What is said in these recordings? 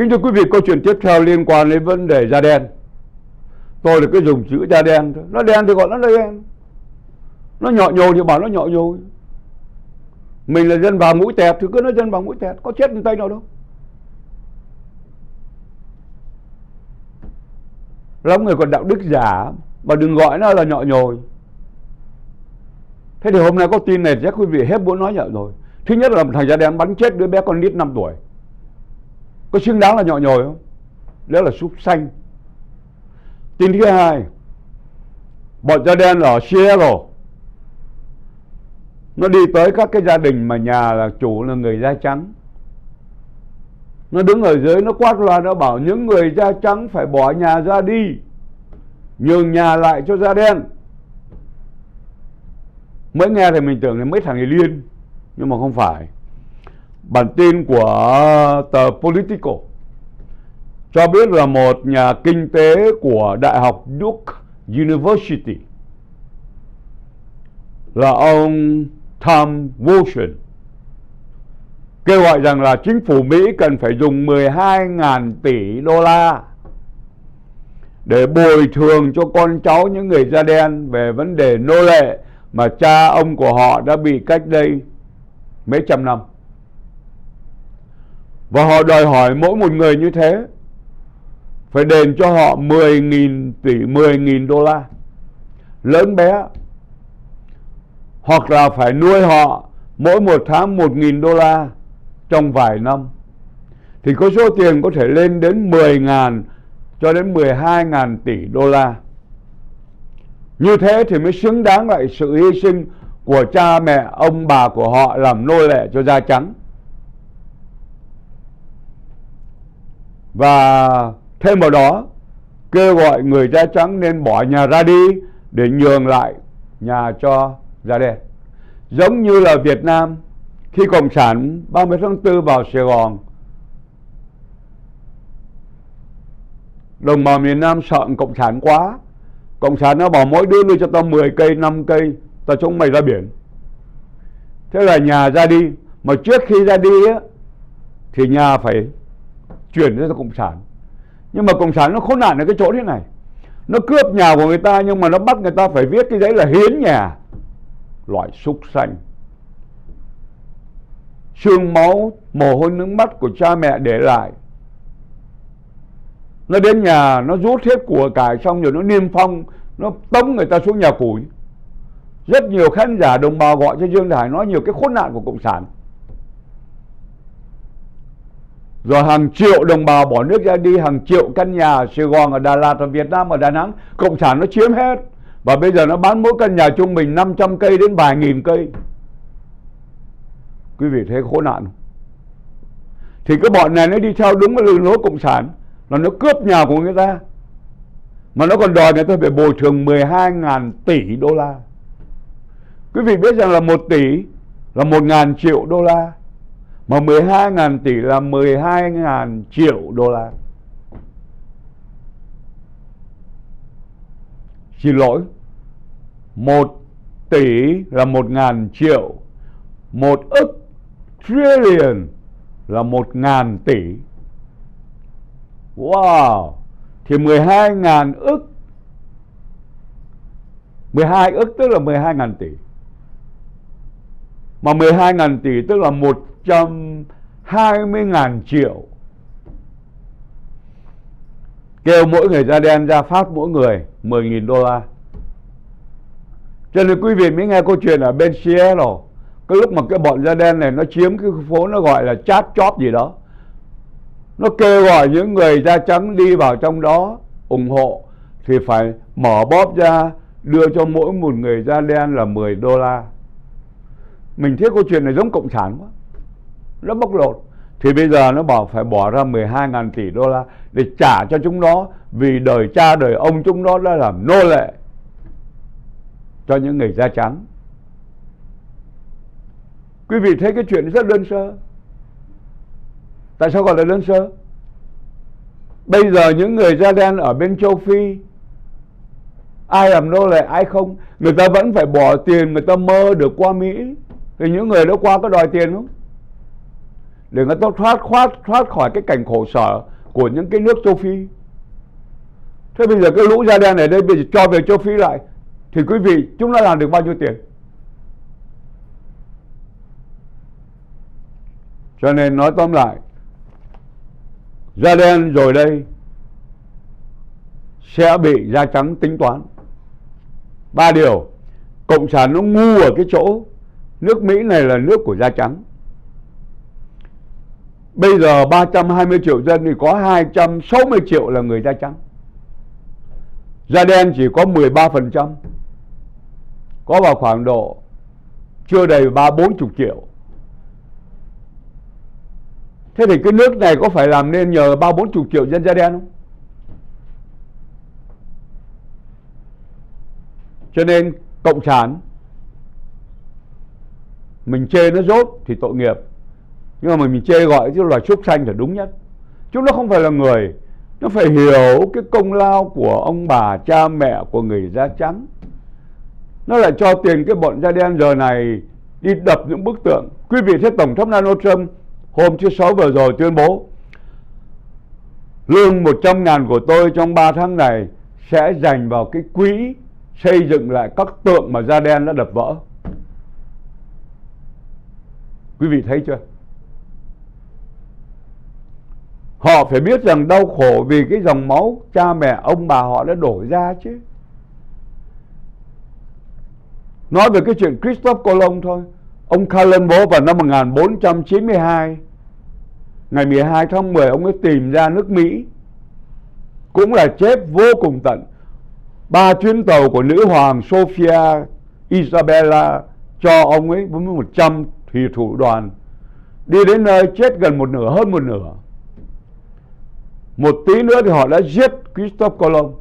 Kính thưa quý vị, câu chuyện tiếp theo liên quan đến vấn đề da đen. Tôi là cứ dùng chữ da đen thôi. Nó đen thì gọi nó là đen. Nó nhọ nhồi thì bảo nó nhọ nhồi. Mình là dân vàng mũi tẹt thì cứ nói dân vàng mũi tẹt. Có chết tay nào đâu. Lắm người còn đạo đức giả mà đừng gọi nó là nhọ nhồi. Thế thì hôm nay có tin này chắc quý vị hết muốn nói nhợ rồi. Thứ nhất là một thằng da đen bắn chết đứa bé con nít 5 tuổi. Có xứng đáng là nhọ nhồi không? Đó là súc sanh. Tin thứ hai, bọn da đen ở Seattle nó đi tới các cái gia đình mà nhà là chủ là người da trắng. Nó đứng ở dưới nó quát loa, nó bảo những người da trắng phải bỏ nhà ra đi, nhường nhà lại cho da đen. Mới nghe thì mình tưởng là mấy thằng này điên, nhưng mà không phải. Bản tin của tờ Politico cho biết là một nhà kinh tế của Đại học Duke University là ông Tom Wilson kêu gọi rằng là chính phủ Mỹ cần phải dùng 12.000 tỷ đô la để bồi thường cho con cháu những người da đen về vấn đề nô lệ mà cha ông của họ đã bị cách đây mấy trăm năm. Và họ đòi hỏi mỗi một người như thế phải đền cho họ 10.000 đô la lớn bé, hoặc là phải nuôi họ mỗi một tháng 1.000 đô la trong vài năm, thì có số tiền có thể lên đến 10.000 cho đến 12.000 tỷ đô la. Như thế thì mới xứng đáng lại sự hy sinh của cha mẹ ông bà của họ làm nô lệ cho da trắng. Và thêm vào đó kêu gọi người da trắng nên bỏ nhà ra đi để nhường lại nhà cho da đen. Giống như là Việt Nam khi Cộng sản 30 tháng 4 vào Sài Gòn, đồng bào miền Nam sợ Cộng sản quá. Cộng sản nó bảo mỗi đứa đưa cho tao 10 cây, 5 cây, tao chống mày ra biển. Thế là nhà ra đi. Mà trước khi ra đi á, thì nhà phải chuyển cho Cộng sản. Nhưng mà Cộng sản nó khốn nạn ở cái chỗ thế này. Nó cướp nhà của người ta, nhưng mà nó bắt người ta phải viết cái giấy là hiến nhà. Loại súc sanh. Xương máu, mồ hôi nước mắt của cha mẹ để lại. Nó đến nhà, nó rút hết của cải xong rồi nó niêm phong, nó tống người ta xuống nhà củi. Rất nhiều khán giả đồng bào gọi cho Dương Hải nói nhiều cái khốn nạn của Cộng sản. Rồi hàng triệu đồng bào bỏ nước ra đi, hàng triệu căn nhà ở Sài Gòn, ở Đà Lạt, ở Việt Nam, ở Đà Nẵng, Cộng sản nó chiếm hết. Và bây giờ nó bán mỗi căn nhà trung bình 500 cây đến vài nghìn cây. Quý vị thấy khốn nạn không? Thì cái bọn này nó đi theo đúng cái đường lối Cộng sản, là nó cướp nhà của người ta, mà nó còn đòi người ta phải bồi thường 12.000 tỷ đô la. Quý vị biết rằng là 1 tỷ là 1.000 triệu đô la, mà 12.000 tỷ là 12.000 triệu đô la. Xin lỗi, 1 tỷ là 1.000 triệu, 1 ức trillion là 1.000 tỷ. Wow! Thì 12.000 ức, 12 ức tức là 12.000 tỷ. Mà 12.000 tỷ tức là 120.000 triệu. Kêu mỗi người da đen ra phát mỗi người 10.000 đô la. Cho nên quý vị mới nghe câu chuyện ở bên Seattle, cái lúc mà cái bọn da đen này nó chiếm cái phố nó gọi là chat chóp gì đó, nó kêu gọi những người da trắng đi vào trong đó ủng hộ, thì phải mở bóp ra đưa cho mỗi một người da đen là 10 đô la. Mình thấy câu chuyện này giống Cộng sản quá, nó bóc lột. Thì bây giờ nó bảo phải bỏ ra 12.000 tỷ đô la để trả cho chúng nó, vì đời cha đời ông chúng nó đã làm nô lệ cho những người da trắng. Quý vị thấy cái chuyện rất đơn sơ. Tại sao gọi là đơn sơ? Bây giờ những người da đen ở bên châu Phi, ai làm nô lệ ai không, người ta vẫn phải bỏ tiền, người ta mơ được qua Mỹ. Thì những người đó qua có đòi tiền không? Để người ta thoát khỏi cái cảnh khổ sở của những cái nước châu Phi. Thế bây giờ cái lũ da đen ở đây bây giờ cho về châu Phi lại thì quý vị, chúng nó làm được bao nhiêu tiền? Cho nên nói tóm lại, da đen rồi đây sẽ bị da trắng tính toán. 3 điều. Cộng sản nó ngu ở cái chỗ nước Mỹ này là nước của da trắng. Bây giờ 320 triệu dân thì có 260 triệu là người da trắng. Da đen chỉ có 13%, có vào khoảng độ chưa đầy 30-40 triệu. Thế thì cái nước này có phải làm nên nhờ 30-40 triệu dân da đen không? Cho nên cộng sản mình chê nó dốt thì tội nghiệp, nhưng mà mình chê gọi cái loài súc sanh là đúng nhất. Chúng nó không phải là người, nó phải hiểu cái công lao của ông bà cha mẹ của người da trắng. Nó lại cho tiền cái bọn da đen giờ này đi đập những bức tượng. Quý vị thấy Tổng thống Donald Trump hôm thứ Sáu vừa rồi tuyên bố lương 100.000 của tôi trong 3 tháng này sẽ dành vào cái quỹ xây dựng lại các tượng mà da đen đã đập vỡ. Quý vị thấy chưa? Họ phải biết rằng đau khổ vì cái dòng máu cha mẹ ông bà họ đã đổ ra chứ. Nói về cái chuyện Christophe Colomb thôi. Ông Colombo vào năm 1492, ngày 12 tháng 10 ông ấy tìm ra nước Mỹ. Cũng là chết vô cùng tận. 3 chuyến tàu của nữ hoàng Sophia Isabella cho ông ấy với 100 thủy thủ đoàn đi đến nơi chết gần một nửa, hơn một nửa. Một tí nữa thì họ đã giết Christophe Colomb.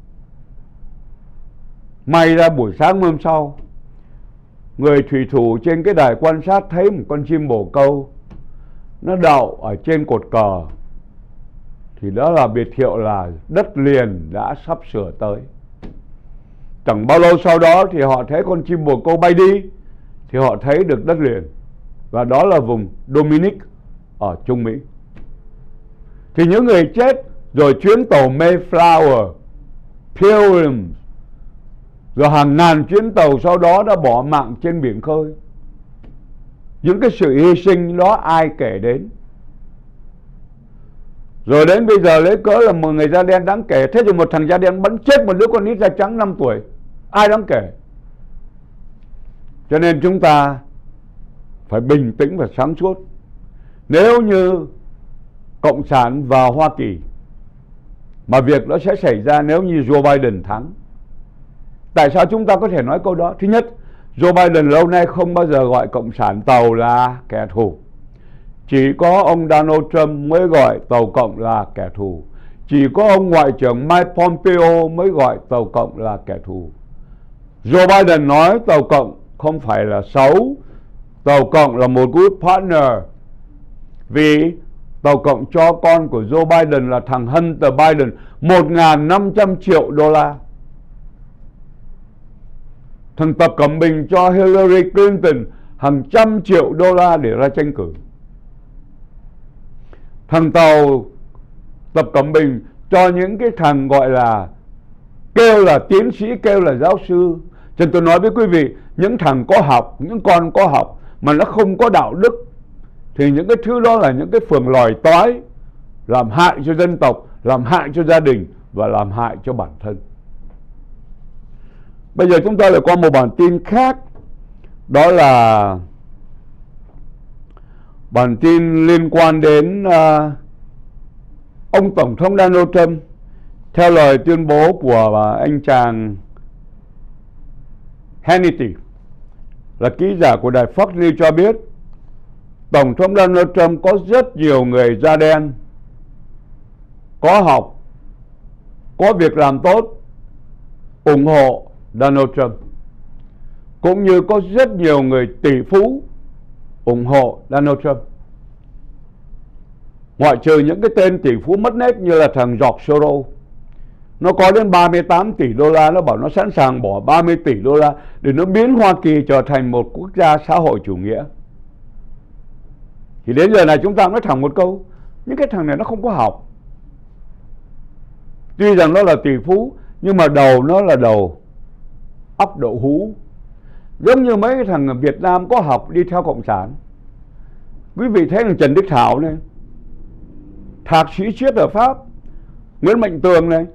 May ra buổi sáng hôm sau, người thủy thủ trên cái đài quan sát thấy một con chim bồ câu nó đậu ở trên cột cờ, thì đó là biệt hiệu là đất liền đã sắp sửa tới. Chẳng bao lâu sau đó thì họ thấy con chim bồ câu bay đi, thì họ thấy được đất liền, và đó là vùng Dominic ở Trung Mỹ. Thì những người chết rồi chuyến tàu Mayflower, Pilgrim, rồi hàng ngàn chuyến tàu sau đó đã bỏ mạng trên biển khơi. Những cái sự hy sinh đó ai kể đến? Rồi đến bây giờ lấy cớ là một người da đen đáng kể. Thế thì một thằng da đen bắn chết một đứa con nít da trắng 5 tuổi, ai đáng kể? Cho nên chúng ta phải bình tĩnh và sáng suốt. Nếu như Cộng sản vào Hoa Kỳ, mà việc đó sẽ xảy ra nếu như Joe Biden thắng. Tại sao chúng ta có thể nói câu đó? Thứ nhất, Joe Biden lâu nay không bao giờ gọi Cộng sản Tàu là kẻ thù. Chỉ có ông Donald Trump mới gọi Tàu Cộng là kẻ thù. Chỉ có ông Ngoại trưởng Mike Pompeo mới gọi Tàu Cộng là kẻ thù. Joe Biden nói Tàu Cộng không phải là xấu, Tàu Cộng là một good partner. Vì Tàu Cộng cho con của Joe Biden là thằng Hunter Biden 1.500 triệu đô la. Thằng Tập Cận Bình cho Hillary Clinton hàng trăm triệu đô la để ra tranh cử. Thằng Tập Cận Bình cho những cái thằng gọi là kêu là tiến sĩ, kêu là giáo sư. Cho nên tôi nói với quý vị, những thằng có học, những con có học mà nó không có đạo đức, thì những cái thứ đó là những cái phường lòi tói, làm hại cho dân tộc, làm hại cho gia đình và làm hại cho bản thân. Bây giờ chúng ta lại qua một bản tin khác. Đó là bản tin liên quan đến ông Tổng thống Donald Trump. Theo lời tuyên bố của anh chàng Hannity, là ký giả của đài Fox News, cho biết Tổng thống Donald Trump có rất nhiều người da đen có học, có việc làm tốt, ủng hộ Donald Trump, cũng như có rất nhiều người tỷ phú ủng hộ Donald Trump. Ngoại trừ những cái tên tỷ phú mất nét như là thằng George Soros, nó có đến 38 tỷ đô la, nó bảo nó sẵn sàng bỏ 30 tỷ đô la để nó biến Hoa Kỳ trở thành một quốc gia xã hội chủ nghĩa. Thì đến giờ này chúng ta nói thẳng một câu, những cái thằng này nó không có học, Tuy rằng nó là tỷ phú nhưng mà đầu nó là đầu óc đậu hũ. Giống như mấy thằng Việt Nam có học đi theo cộng sản. Quý vị thấy thằng Trần Đức Thảo này, thạc sĩ triết ở Pháp, Nguyễn Mạnh Tường này,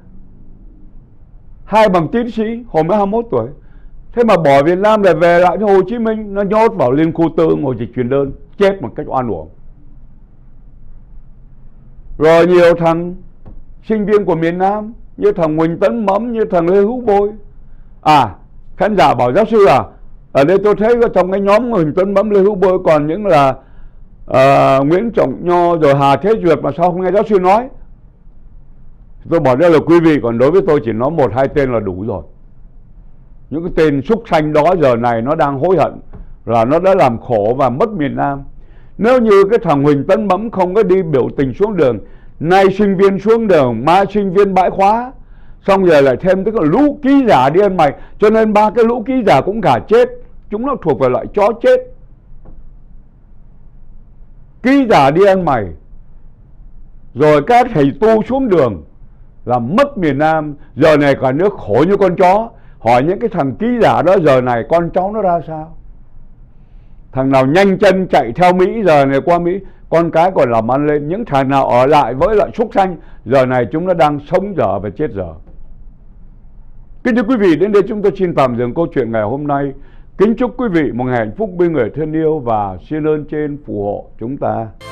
2 bằng tiến sĩ hồi mới 21 tuổi. Thế mà bỏ Việt Nam để về lại cho Hồ Chí Minh, nó nhốt vào Liên Khu Tư ngồi dịch truyền đơn, chết một cách oan uổng. Rồi nhiều thằng sinh viên của miền Nam như thằng Huỳnh Tấn Mẫm, như thằng Lê Hữu Bôi. Khán giả bảo giáo sư ở đây tôi thấy trong cái nhóm Huỳnh Tấn Mẫm, Lê Hữu Bôi còn những là Nguyễn Trọng Nho rồi Hà Thế Duyệt mà sao không nghe giáo sư nói. Tôi bảo đây là quý vị, còn đối với tôi chỉ nói 1-2 tên là đủ rồi. Những cái tên súc sanh đó giờ này nó đang hối hận là nó đã làm khổ và mất miền Nam. Nếu như cái thằng Huỳnh Tấn Mẫm không có đi biểu tình xuống đường, nay sinh viên xuống đường, mai sinh viên bãi khóa, xong rồi lại thêm cái lũ ký giả đi ăn mày, cho nên 3 cái lũ ký giả cũng cả chết. Chúng nó thuộc về loại chó chết. Ký giả đi ăn mày, rồi các thầy tu xuống đường làm mất miền Nam. Giờ này cả nước khổ như con chó. Hỏi những cái thằng ký giả đó giờ này con cháu nó ra sao? Thằng nào nhanh chân chạy theo Mỹ giờ này qua Mỹ, con cái còn làm ăn lên. Những thằng nào ở lại với lại súc sanh, giờ này chúng nó đang sống dở và chết dở. Kính thưa quý vị, đến đây chúng tôi xin tạm dừng câu chuyện ngày hôm nay. Kính chúc quý vị một ngày hạnh phúc bên người thân yêu và xin ơn trên phù hộ chúng ta.